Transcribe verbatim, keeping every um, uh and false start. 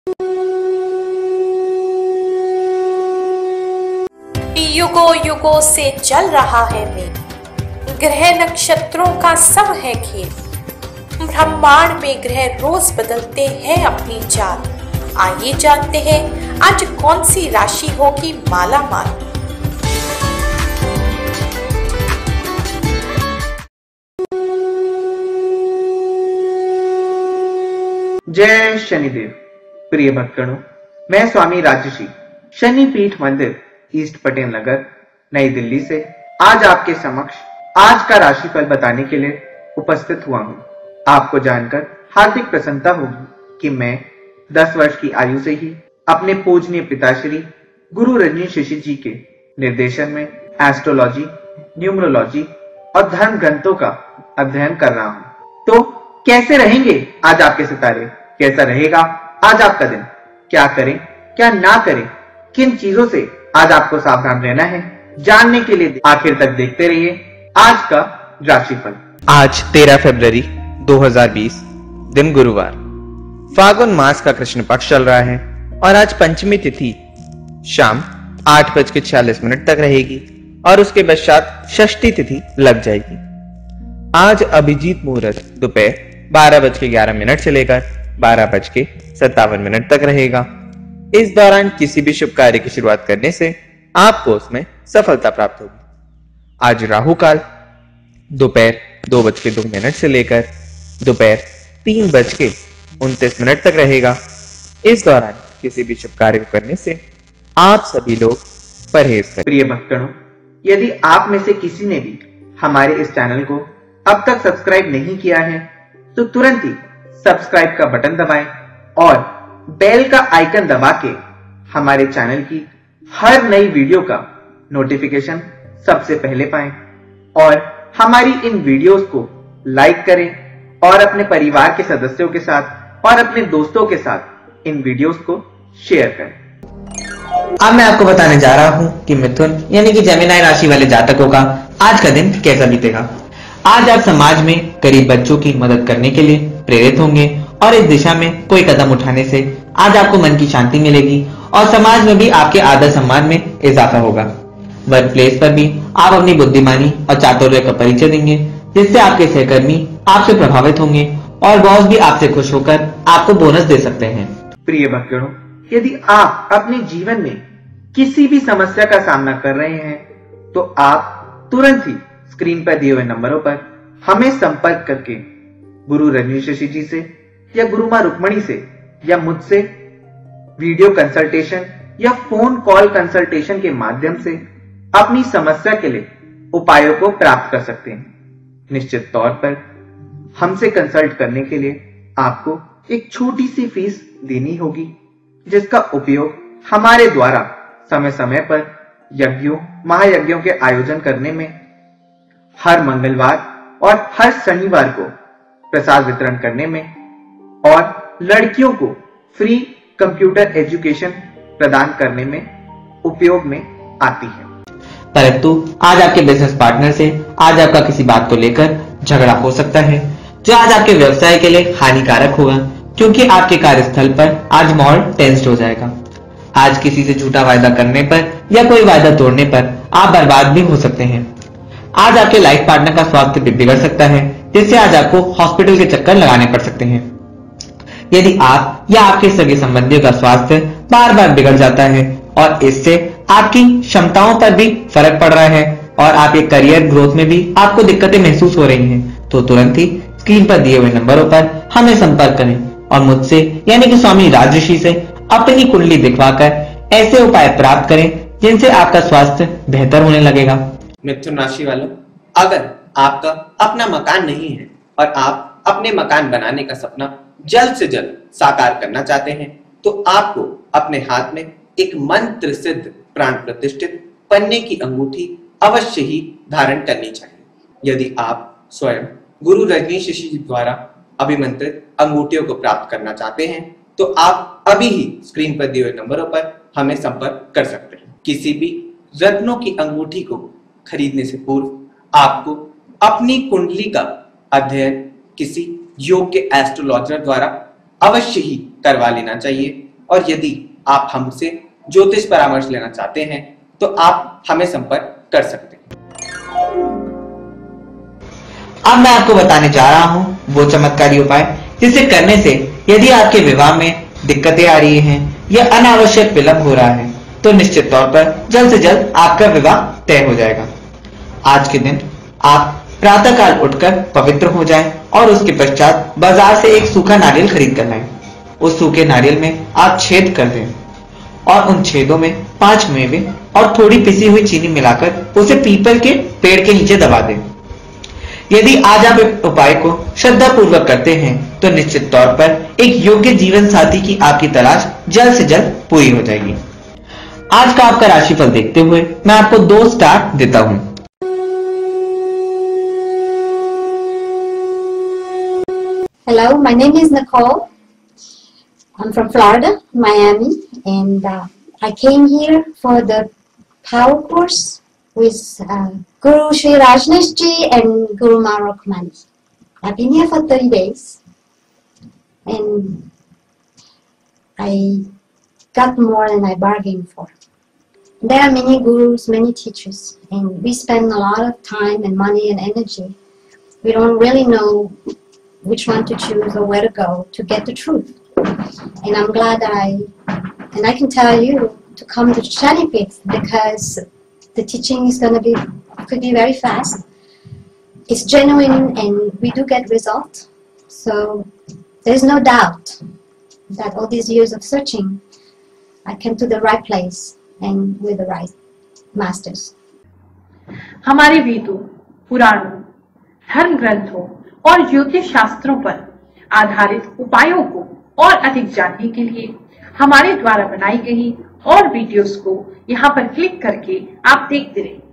युगों युगों से चल रहा है मेल, ग्रह नक्षत्रों का सब है खेल। ब्रह्मांड में ग्रह रोज बदलते हैं अपनी चाल। आइए जानते हैं आज कौन सी राशि होगी माला माल। जय शनिदेव। प्रिय भक्तगणों, मैं स्वामी राजर्षि शनि पीठ मंदिर ईस्ट पटेल नगर नई दिल्ली से आज आपके समक्ष आज का राशिफल बताने के लिए उपस्थित हुआ हूँ। आपको जानकर हार्दिक प्रसन्नता होगी कि मैं दस वर्ष की आयु से ही अपने पूजनीय पिताश्री गुरु रजनीश ऋषि जी के निर्देशन में एस्ट्रोलॉजी, न्यूमरोलॉजी और धर्म ग्रंथों का अध्ययन कर रहा हूँ। तो कैसे रहेंगे आज आपके सितारे, कैसा रहेगा आज आपका दिन, क्या करें क्या ना करें, किन चीजों से आज आपको सावधान रहना है, जानने के लिए आखिर तक देखते रहिए आज का राशिफल। आज तेरह फरवरी दो हज़ार बीस, दिन गुरुवार, फागुन मास का कृष्ण पक्ष चल रहा है और आज पंचमी तिथि शाम आठ बज के छियालीस मिनट तक रहेगी और उसके पश्चात षष्ठी तिथि लग जाएगी। आज अभिजीत मुहूर्त दोपहर बारह बज के ग्यारह मिनट से लेकर बारह बज के सत्तावन मिनट तक रहेगा। इस दौरान किसी भी शुभ कार्य की शुरुआत करने से आपको उसमें सफलता प्राप्त होगी। आज राहु काल दोपहर दो बज के दो मिनट से लेकर दोपहर तीन बज के उनतीस मिनट तक रहेगा। इस दौरान किसी भी शुभ कार्य को करने से आप सभी लोग परहेज करें। प्रिय भक्तों, यदि आप में से किसी ने भी हमारे इस चैनल को अब तक सब्सक्राइब नहीं किया है तो तुरंत ही सब्सक्राइब का बटन दबाएं और बेल का आइकन दबा के हमारे चैनल की हर नई वीडियो का नोटिफिकेशन सबसे पहले पाएं और हमारी इन वीडियोस को लाइक करें और अपने परिवार के सदस्यों के साथ और अपने दोस्तों के साथ इन वीडियोस को शेयर करें। अब मैं आपको बताने जा रहा हूं कि मिथुन यानी कि जेमिनी राशि वाले जातकों का आज का दिन कैसा बीतेगा। आज आप समाज में गरीब बच्चों की मदद करने के लिए प्रेरित होंगे और इस दिशा में कोई कदम उठाने से आज आपको मन की शांति मिलेगी और समाज में भी आपके आदर सम्मान में इजाफा होगा। वर्क प्लेस पर भी आप अपनी बुद्धिमानी और चातुर्य का परिचय देंगे, जिससे आपके सहकर्मी आपसे प्रभावित होंगे और बॉस भी आपसे खुश होकर आपको बोनस दे सकते हैं। प्रिय भक्तों, यदि आप अपने जीवन में किसी भी समस्या का सामना कर रहे हैं तो आप तुरंत ही स्क्रीन पर दिए हुए नंबरों पर हमें संपर्क करके गुरु रजनीश ऋषि जी से या गुरु मां रुक्मणी से या मुझसे वीडियो कंसल्टेशन या फोन कॉल कंसल्टेशन के माध्यम से अपनी समस्या के लिए उपायों को प्राप्त कर सकते हैं। निश्चित तौर पर हमसे कंसल्ट करने के लिए आपको एक छोटी सी फीस देनी होगी, जिसका उपयोग हमारे द्वारा समय समय पर यज्ञों महायज्ञों के आयोजन करने में, हर मंगलवार और हर शनिवार को प्रसाद वितरण करने में और लड़कियों को फ्री कंप्यूटर एजुकेशन प्रदान करने में उपयोग में आती है। परंतु आज आपके बिजनेस पार्टनर से आज आपका किसी बात को लेकर झगड़ा हो सकता है, जो आज आपके व्यवसाय के लिए हानिकारक होगा, क्योंकि आपके कार्यस्थल पर आज माहौल टेंस्ड हो जाएगा। आज किसी से झूठा वायदा करने पर या कोई वायदा तोड़ने पर आप बर्बाद भी हो सकते हैं। आज आपके लाइफ पार्टनर का स्वास्थ्य भी बिगड़ सकता है, जिससे आज आपको हॉस्पिटल के चक्कर लगाने पड़ सकते हैं। यदि आप या आपके सगे संबंधियों का स्वास्थ्य बार बार बिगड़ जाता है और इससे आपकी क्षमताओं पर भी फर्क पड़ रहा है और आपके करियर ग्रोथ में भी आपको दिक्कतें महसूस हो रही हैं, तो तुरंत ही स्क्रीन पर दिए हुए नंबरों पर हमें संपर्क करें और मुझसे यानी कि स्वामी राजर्षि से अपनी कुंडली दिखवाकर ऐसे उपाय प्राप्त करें जिनसे आपका स्वास्थ्य बेहतर होने लगेगा। मिथुन राशि वालों, अगर आपका अपना मकान नहीं है और आप अपने मकान बनाने का सपना जल्द से जल्द साकार करना चाहते हैं तो आपको अपने हाथ में एक मंत्र सिद्ध प्राण प्रतिष्ठित पन्ने की अंगूठी अवश्य ही धारण करनी चाहिए। यदि आप स्वयं गुरु रजनीश ऋषि जी द्वारा अभिमंत्रित अंगूठियों को प्राप्त करना चाहते हैं तो आप अभी ही स्क्रीन पर दिए हुए नंबरों पर हमें संपर्क कर सकते हैं। किसी भी रत्नों की अंगूठी को खरीदने से पूर्व आपको अपनी कुंडली का अध्ययन किसी योग्य एस्ट्रोलॉजर द्वारा अवश्य ही करवा लेना चाहिए, और यदि आप हमसे ज्योतिष परामर्श लेना चाहते हैं तो आप हमें संपर्क कर सकते हैं। अब मैं आपको बताने जा रहा हूँ वो चमत्कारी उपाय जिसे करने से यदि आपके विवाह में दिक्कतें आ रही हैं या अनावश्यक विलंब हो रहा है तो निश्चित तौर पर जल्द से जल्द आपका विवाह तय हो जाएगा। आज के दिन आप प्रातःकाल उठकर पवित्र हो जाएं और उसके पश्चात बाजार से एक सूखा नारियल खरीद कर लाएं। उस सूखे नारियल में आप छेद कर दें और उन छेदों में पांच मेवे और थोड़ी पिसी हुई चीनी मिलाकर उसे पीपल के पेड़ के नीचे दबा दें। यदि आज आप इस उपाय को श्रद्धा पूर्वक करते हैं तो निश्चित तौर पर एक योग्य जीवन साथी की आपकी तलाश जल्द से जल्द पूरी हो जाएगी। आज का आपका राशिफल देखते हुए मैं आपको दो स्टार देता हूं। Hello, my name is Nicole. I'm from Florida, Miami, and uh, I came here for the power course with uh, Guru Sri Rajneesh Ji and Guru Maharaj. I've been here for thirty days, and I got more than I bargained for. There are many gurus, many teachers, and we spend a lot of time and money and energy. We don't really know which one to choose or where to go to get the truth. And I'm glad that I, and I can tell you to come to Shanipit because the teaching is going to be, could be very fast. It's genuine and we do get results. So there's no doubt that all these years of searching, I came to the right place and with the right masters. हमारे वेदों, पुराणों, धर्म ग्रंथों और ज्योतिष शास्त्रों पर आधारित उपायों को और अधिक जानने के लिए हमारे द्वारा बनाई गई और वीडियोस को यहाँ पर क्लिक करके आप देखते रहें।